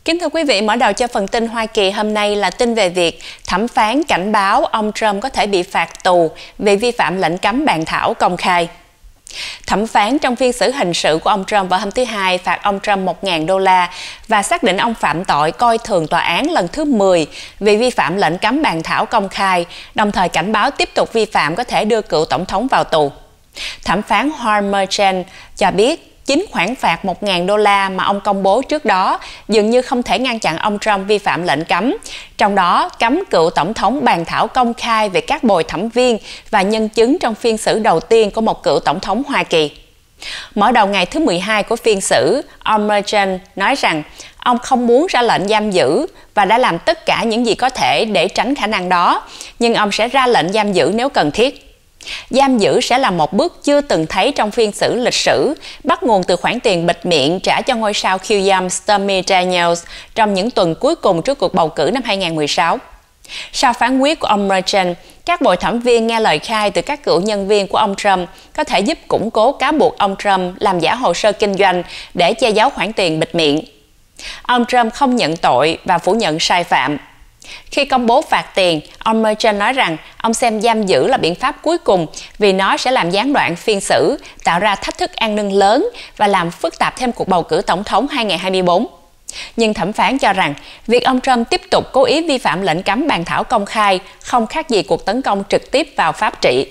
Kính thưa quý vị, mở đầu cho phần tin Hoa Kỳ hôm nay là tin về việc thẩm phán cảnh báo ông Trump có thể bị phạt tù vì vi phạm lệnh cấm bàn thảo công khai. Thẩm phán trong phiên xử hình sự của ông Trump vào hôm thứ Hai phạt ông Trump 1.000 đô la và xác định ông phạm tội coi thường tòa án lần thứ 10 vì vi phạm lệnh cấm bàn thảo công khai, đồng thời cảnh báo tiếp tục vi phạm có thể đưa cựu tổng thống vào tù. Thẩm phán Harm Merchant cho biết chính khoản phạt 1.000 đô la mà ông công bố trước đó dường như không thể ngăn chặn ông Trump vi phạm lệnh cấm, trong đó cấm cựu tổng thống bàn thảo công khai về các bồi thẩm viên và nhân chứng trong phiên xử đầu tiên của một cựu tổng thống Hoa Kỳ. Mở đầu ngày thứ 12 của phiên xử, ông Merchant nói rằng ông không muốn ra lệnh giam giữ và đã làm tất cả những gì có thể để tránh khả năng đó, nhưng ông sẽ ra lệnh giam giữ nếu cần thiết. Giam giữ sẽ là một bước chưa từng thấy trong phiên xử lịch sử, bắt nguồn từ khoản tiền bịt miệng trả cho ngôi sao khiêu dâm Stormy Daniels trong những tuần cuối cùng trước cuộc bầu cử năm 2016. Sau phán quyết của ông Merchant, các bồi thẩm viên nghe lời khai từ các cựu nhân viên của ông Trump có thể giúp củng cố cáo buộc ông Trump làm giả hồ sơ kinh doanh để che giấu khoản tiền bịt miệng. Ông Trump không nhận tội và phủ nhận sai phạm. Khi công bố phạt tiền, ông Merchant nói rằng ông xem giam giữ là biện pháp cuối cùng vì nó sẽ làm gián đoạn phiên xử, tạo ra thách thức an ninh lớn và làm phức tạp thêm cuộc bầu cử tổng thống 2024. Nhưng thẩm phán cho rằng việc ông Trump tiếp tục cố ý vi phạm lệnh cấm bàn thảo công khai không khác gì cuộc tấn công trực tiếp vào pháp trị.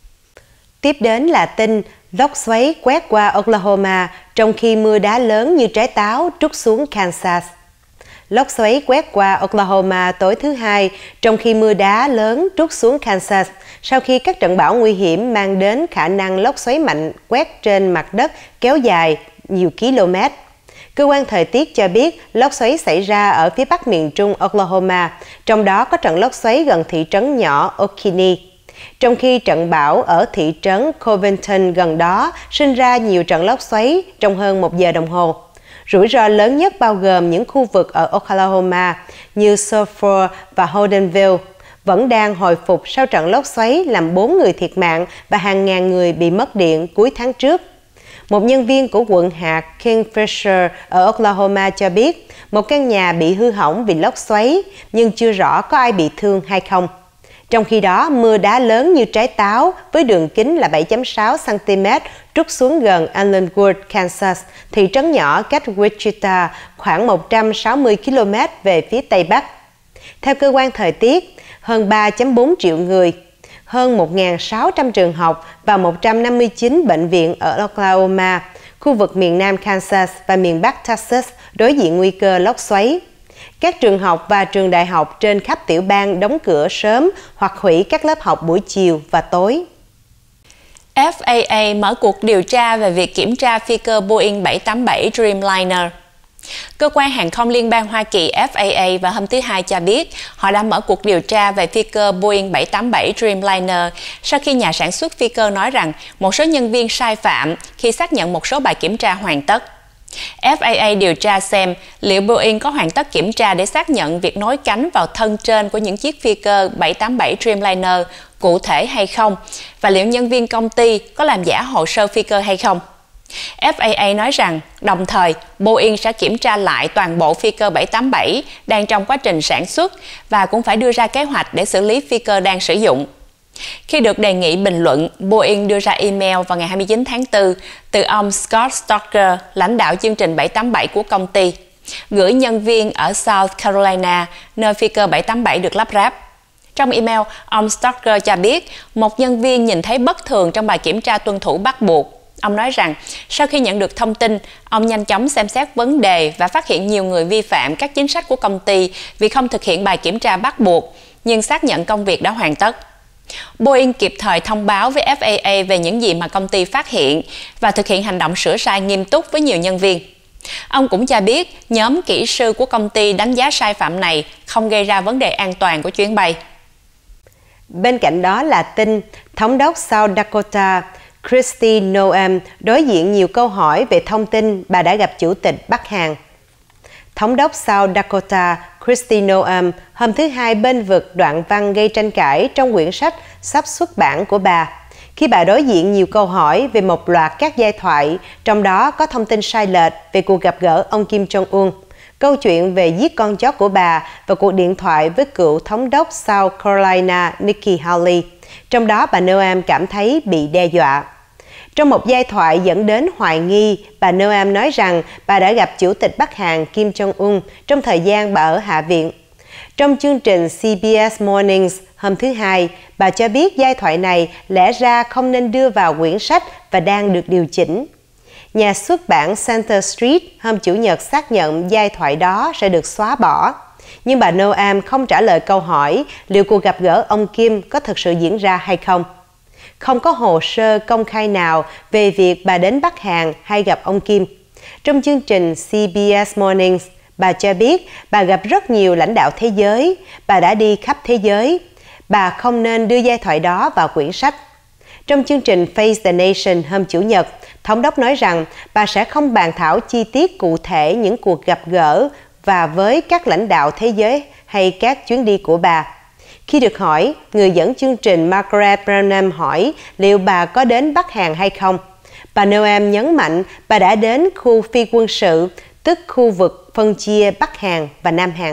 Tiếp đến là tin lốc xoáy quét qua Oklahoma trong khi mưa đá lớn như trái táo trút xuống Kansas. Lốc xoáy quét qua Oklahoma tối thứ Hai trong khi mưa đá lớn trút xuống Kansas sau khi các trận bão nguy hiểm mang đến khả năng lốc xoáy mạnh quét trên mặt đất kéo dài nhiều km. Cơ quan thời tiết cho biết lốc xoáy xảy ra ở phía bắc miền trung Oklahoma, trong đó có trận lốc xoáy gần thị trấn nhỏ Okeechobee. Trong khi trận bão ở thị trấn Covington gần đó sinh ra nhiều trận lốc xoáy trong hơn 1 giờ đồng hồ. Rủi ro lớn nhất bao gồm những khu vực ở Oklahoma như Sulphur và Holdenville vẫn đang hồi phục sau trận lốc xoáy làm 4 người thiệt mạng và hàng ngàn người bị mất điện cuối tháng trước. Một nhân viên của quận hạt Kingfisher ở Oklahoma cho biết một căn nhà bị hư hỏng vì lốc xoáy, nhưng chưa rõ có ai bị thương hay không. Trong khi đó, mưa đá lớn như trái táo với đường kính là 7,6 cm trút xuống gần Allenwood, Kansas, thị trấn nhỏ cách Wichita khoảng 160 km về phía Tây Bắc. Theo cơ quan thời tiết, hơn 3,4 triệu người, hơn 1.600 trường học và 159 bệnh viện ở Oklahoma, khu vực miền Nam Kansas và miền Bắc Texas đối diện nguy cơ lốc xoáy. Các trường học và trường đại học trên khắp tiểu bang đóng cửa sớm hoặc hủy các lớp học buổi chiều và tối. FAA mở cuộc điều tra về việc kiểm tra phi cơ Boeing 787 Dreamliner. Cơ quan hàng không liên bang Hoa Kỳ FAA vào hôm thứ Hai cho biết họ đã mở cuộc điều tra về phi cơ Boeing 787 Dreamliner sau khi nhà sản xuất phi cơ nói rằng một số nhân viên sai phạm khi xác nhận một số bài kiểm tra hoàn tất. FAA điều tra xem liệu Boeing có hoàn tất kiểm tra để xác nhận việc nối cánh vào thân trên của những chiếc phi cơ 787 Dreamliner cụ thể hay không, và liệu nhân viên công ty có làm giả hồ sơ phi cơ hay không. FAA nói rằng, đồng thời, Boeing sẽ kiểm tra lại toàn bộ phi cơ 787 đang trong quá trình sản xuất và cũng phải đưa ra kế hoạch để xử lý phi cơ đang sử dụng. Khi được đề nghị bình luận, Boeing đưa ra email vào ngày 29 tháng 4 từ ông Scott Stocker, lãnh đạo chương trình 787 của công ty, gửi nhân viên ở South Carolina, nơi phi cơ 787 được lắp ráp. Trong email, ông Stocker cho biết một nhân viên nhìn thấy bất thường trong bài kiểm tra tuân thủ bắt buộc. Ông nói rằng, sau khi nhận được thông tin, ông nhanh chóng xem xét vấn đề và phát hiện nhiều người vi phạm các chính sách của công ty vì không thực hiện bài kiểm tra bắt buộc, nhưng xác nhận công việc đã hoàn tất. Boeing kịp thời thông báo với FAA về những gì mà công ty phát hiện và thực hiện hành động sửa sai nghiêm túc với nhiều nhân viên. Ông cũng cho biết nhóm kỹ sư của công ty đánh giá sai phạm này không gây ra vấn đề an toàn của chuyến bay. Bên cạnh đó là tin Thống đốc South Dakota Kristi Noem đối diện nhiều câu hỏi về thông tin bà đã gặp Chủ tịch Bắc Hàn. Thống đốc South Dakota Kristi Noem hôm thứ Hai bênh vực đoạn văn gây tranh cãi trong quyển sách sắp xuất bản của bà, khi bà đối diện nhiều câu hỏi về một loạt các giai thoại, trong đó có thông tin sai lệch về cuộc gặp gỡ ông Kim Jong-un. câu chuyện về giết con chó của bà và cuộc điện thoại với cựu thống đốc South Carolina Nikki Haley, trong đó bà Noem cảm thấy bị đe dọa. Trong một giai thoại dẫn đến hoài nghi, bà Noem nói rằng bà đã gặp Chủ tịch Bắc Hàn Kim Jong-un trong thời gian bà ở Hạ viện. Trong chương trình CBS Mornings hôm thứ Hai, bà cho biết giai thoại này lẽ ra không nên đưa vào quyển sách và đang được điều chỉnh. Nhà xuất bản Center Street hôm Chủ nhật xác nhận giai thoại đó sẽ được xóa bỏ. Nhưng bà Noem không trả lời câu hỏi liệu cuộc gặp gỡ ông Kim có thực sự diễn ra hay không. Không có hồ sơ công khai nào về việc bà đến Bắc Hàn hay gặp ông Kim. Trong chương trình CBS Mornings, bà cho biết bà gặp rất nhiều lãnh đạo thế giới, bà đã đi khắp thế giới. Bà không nên đưa giai thoại đó vào quyển sách. Trong chương trình Face the Nation hôm Chủ nhật, Thống đốc nói rằng bà sẽ không bàn thảo chi tiết cụ thể những cuộc gặp gỡ và với các lãnh đạo thế giới hay các chuyến đi của bà. Khi được hỏi, người dẫn chương trình Margaret Brennan hỏi liệu bà có đến Bắc Hàn hay không, bà Noem nhấn mạnh bà đã đến khu phi quân sự, tức khu vực phân chia Bắc Hàn và Nam Hàn.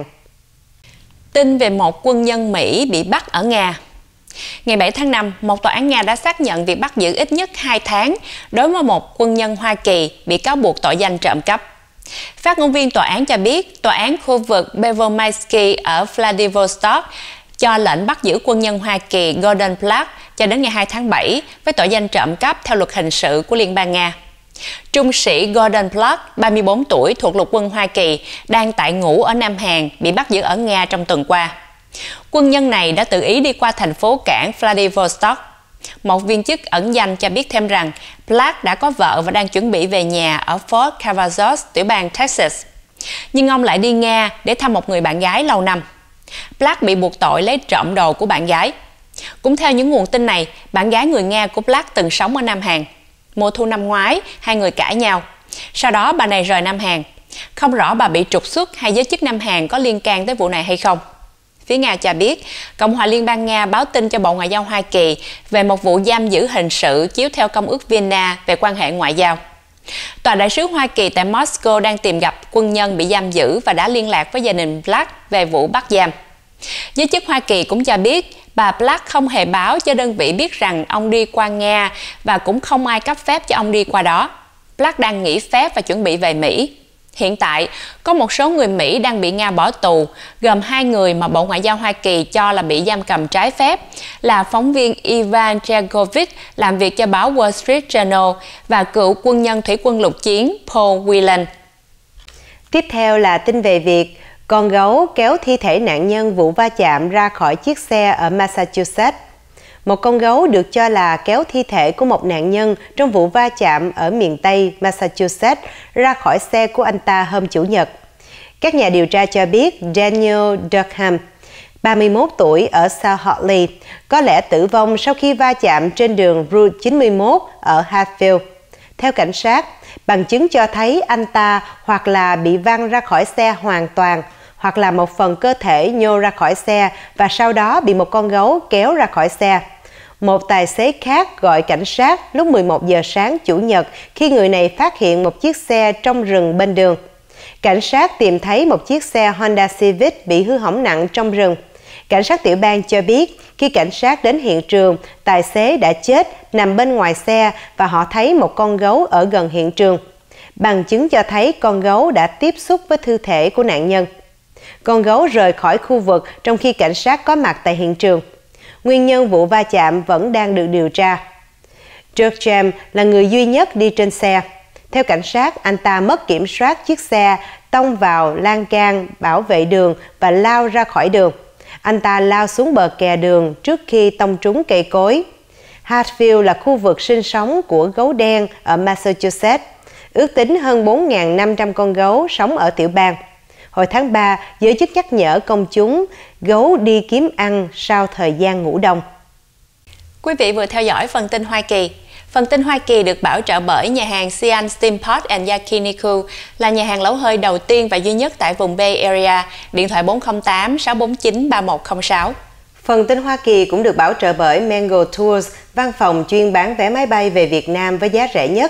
Tin về một quân nhân Mỹ bị bắt ở Nga. Ngày 7 tháng 5, một tòa án Nga đã xác nhận việc bắt giữ ít nhất 2 tháng đối với một quân nhân Hoa Kỳ bị cáo buộc tội danh trộm cắp. Phát ngôn viên tòa án cho biết, tòa án khu vực Pervomaisky ở Vladivostok cho lệnh bắt giữ quân nhân Hoa Kỳ Gordon Black cho đến ngày 2 tháng 7 với tội danh trộm cắp theo luật hình sự của Liên bang Nga. Trung sĩ Gordon Black, 34 tuổi, thuộc lục quân Hoa Kỳ, đang tại ngũ ở Nam Hàn, bị bắt giữ ở Nga trong tuần qua. Quân nhân này đã tự ý đi qua thành phố cảng Vladivostok. Một viên chức ẩn danh cho biết thêm rằng Black đã có vợ và đang chuẩn bị về nhà ở Fort Cavazos, tiểu bang Texas. Nhưng ông lại đi Nga để thăm một người bạn gái lâu năm. Black bị buộc tội lấy trộm đồ của bạn gái. Cũng theo những nguồn tin này, bạn gái người Nga của Black từng sống ở Nam Hàn. Mùa thu năm ngoái, hai người cãi nhau. Sau đó bà này rời Nam Hàn. Không rõ bà bị trục xuất hay giới chức Nam Hàn có liên can tới vụ này hay không. Phía Nga cho biết, Cộng hòa Liên bang Nga báo tin cho Bộ Ngoại giao Hoa Kỳ về một vụ giam giữ hình sự chiếu theo Công ước Vienna về quan hệ ngoại giao. Tòa đại sứ Hoa Kỳ tại Moscow đang tìm gặp quân nhân bị giam giữ và đã liên lạc với gia đình Black về vụ bắt giam. Giới chức Hoa Kỳ cũng cho biết bà Black không hề báo cho đơn vị biết rằng ông đi qua Nga và cũng không ai cấp phép cho ông đi qua đó. Black đang nghỉ phép và chuẩn bị về Mỹ. Hiện tại, có một số người Mỹ đang bị Nga bỏ tù, gồm 2 người mà Bộ Ngoại giao Hoa Kỳ cho là bị giam cầm trái phép, là phóng viên Ivan Chergovich làm việc cho báo Wall Street Journal và cựu quân nhân thủy quân lục chiến Paul Whelan. Tiếp theo là tin về việc con gấu kéo thi thể nạn nhân vụ va chạm ra khỏi chiếc xe ở Massachusetts. Một con gấu được cho là kéo thi thể của một nạn nhân trong vụ va chạm ở miền Tây Massachusetts ra khỏi xe của anh ta hôm Chủ nhật. Các nhà điều tra cho biết Daniel Durham, 31 tuổi ở South Hadley, có lẽ tử vong sau khi va chạm trên đường Route 91 ở Hatfield. Theo cảnh sát, bằng chứng cho thấy anh ta hoặc là bị văng ra khỏi xe hoàn toàn, hoặc là một phần cơ thể nhô ra khỏi xe và sau đó bị một con gấu kéo ra khỏi xe. Một tài xế khác gọi cảnh sát lúc 11 giờ sáng Chủ nhật khi người này phát hiện một chiếc xe trong rừng bên đường. Cảnh sát tìm thấy một chiếc xe Honda Civic bị hư hỏng nặng trong rừng. Cảnh sát tiểu bang cho biết khi cảnh sát đến hiện trường, tài xế đã chết nằm bên ngoài xe và họ thấy một con gấu ở gần hiện trường. Bằng chứng cho thấy con gấu đã tiếp xúc với thi thể của nạn nhân. Con gấu rời khỏi khu vực trong khi cảnh sát có mặt tại hiện trường. Nguyên nhân vụ va chạm vẫn đang được điều tra. Durham là người duy nhất đi trên xe. Theo cảnh sát, anh ta mất kiểm soát chiếc xe, tông vào lan can bảo vệ đường và lao ra khỏi đường. Anh ta lao xuống bờ kè đường trước khi tông trúng cây cối. Hatfield là khu vực sinh sống của gấu đen ở Massachusetts. Ước tính hơn 4.500 con gấu sống ở tiểu bang. Hồi tháng 3, giới chức nhắc nhở công chúng gấu đi kiếm ăn sau thời gian ngủ đông. Quý vị vừa theo dõi phần tin Hoa Kỳ. Phần tin Hoa Kỳ được bảo trợ bởi nhà hàng Sian Steampot and Yakiniku, là nhà hàng lẩu hơi đầu tiên và duy nhất tại vùng Bay Area. Điện thoại 408-649-3106. Phần tin Hoa Kỳ cũng được bảo trợ bởi Mango Tours, văn phòng chuyên bán vé máy bay về Việt Nam với giá rẻ nhất.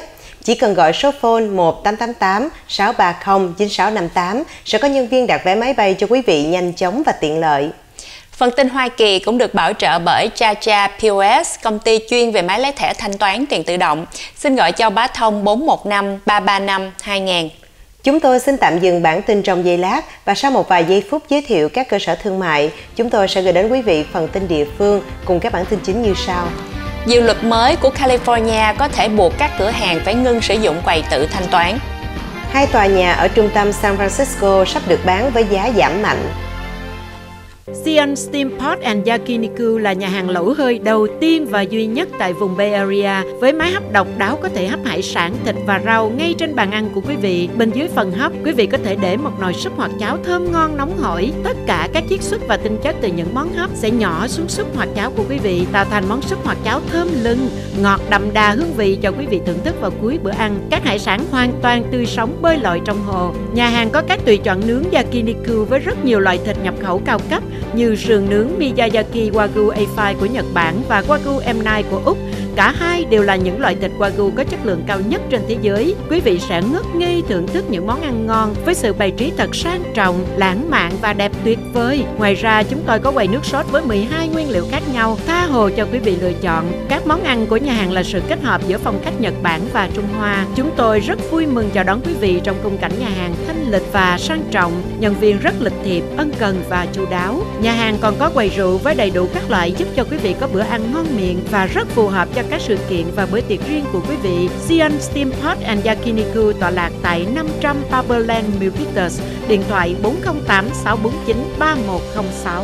Chỉ cần gọi số phone 1888 630 9658 sẽ có nhân viên đặt vé máy bay cho quý vị nhanh chóng và tiện lợi. Phần tin Hoa Kỳ cũng được bảo trợ bởi Cha POS, công ty chuyên về máy lấy thẻ thanh toán tiền tự động. Xin gọi cho Bá Thông 415 335 2000. Chúng tôi xin tạm dừng bản tin trong giây lát và sau một vài giây phút giới thiệu các cơ sở thương mại, chúng tôi sẽ gửi đến quý vị phần tin địa phương cùng các bản tin chính như sau. Dự luật mới của California có thể buộc các cửa hàng phải ngưng sử dụng quầy tự thanh toán. 2 tòa nhà ở trung tâm San Francisco sắp được bán với giá giảm mạnh. Xi'an Steamport and Yakiniku là nhà hàng lẩu hơi đầu tiên và duy nhất tại vùng Bay Area với máy hấp độc đáo có thể hấp hải sản, thịt và rau ngay trên bàn ăn của quý vị. Bên dưới phần hấp, quý vị có thể để một nồi súp hoặc cháo thơm ngon nóng hổi. Tất cả các chiết xuất và tinh chất từ những món hấp sẽ nhỏ xuống súp hoặc cháo của quý vị, tạo thành món súp hoặc cháo thơm lừng, ngọt đậm đà hương vị cho quý vị thưởng thức vào cuối bữa ăn. Các hải sản hoàn toàn tươi sống bơi lội trong hồ. Nhà hàng có các tùy chọn nướng Yakiniku với rất nhiều loại thịt nhập khẩu cao cấp như sườn nướng Miyazaki Wagyu A5 của Nhật Bản và Wagyu M9 của Úc. Cả hai đều là những loại thịt Wagyu có chất lượng cao nhất trên thế giới. Quý vị sẽ ngất ngây thưởng thức những món ăn ngon với sự bày trí thật sang trọng, lãng mạn và đẹp tuyệt vời. Ngoài ra, chúng tôi có quầy nước sốt với 12 nguyên liệu khác nhau, tha hồ cho quý vị lựa chọn. Các món ăn của nhà hàng là sự kết hợp giữa phong cách Nhật Bản và Trung Hoa. Chúng tôi rất vui mừng chào đón quý vị trong khung cảnh nhà hàng thanh lịch và sang trọng. Nhân viên rất lịch thiệp, ân cần và chu đáo. Nhà hàng còn có quầy rượu với đầy đủ các loại giúp cho quý vị có bữa ăn ngon miệng và rất phù hợp cho các sự kiện và bữa tiệc riêng của quý vị. Xi'an Steamport and Yakiniku tọa lạc tại 500 Barberland Milpitas, điện thoại 408 649 3106.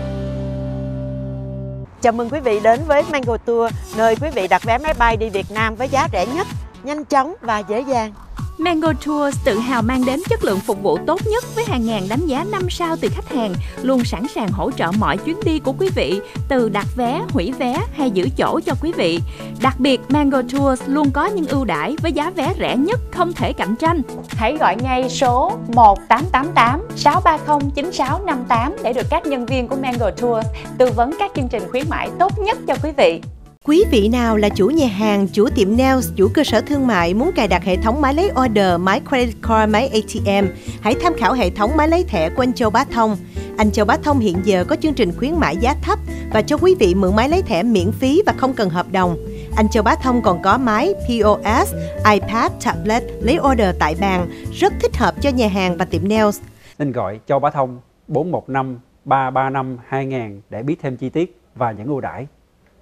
Chào mừng quý vị đến với Mango Tour, nơi quý vị đặt vé máy bay đi Việt Nam với giá rẻ nhất, nhanh chóng và dễ dàng. Mango Tours tự hào mang đến chất lượng phục vụ tốt nhất với hàng ngàn đánh giá 5 sao từ khách hàng, luôn sẵn sàng hỗ trợ mọi chuyến đi của quý vị, từ đặt vé, hủy vé hay giữ chỗ cho quý vị. Đặc biệt, Mango Tours luôn có những ưu đãi với giá vé rẻ nhất không thể cạnh tranh. Hãy gọi ngay số 1888 630 9658 để được các nhân viên của Mango Tours tư vấn các chương trình khuyến mãi tốt nhất cho quý vị. Quý vị nào là chủ nhà hàng, chủ tiệm nails, chủ cơ sở thương mại muốn cài đặt hệ thống máy lấy order, máy credit card, máy ATM, hãy tham khảo hệ thống máy lấy thẻ của anh Châu Bá Thông. Anh Châu Bá Thông hiện giờ có chương trình khuyến mãi giá thấp và cho quý vị mượn máy lấy thẻ miễn phí và không cần hợp đồng. Anh Châu Bá Thông còn có máy POS, iPad, tablet lấy order tại bàn, rất thích hợp cho nhà hàng và tiệm nails. Nên gọi Châu Bá Thông 415 335 2000 để biết thêm chi tiết và những ưu đãi.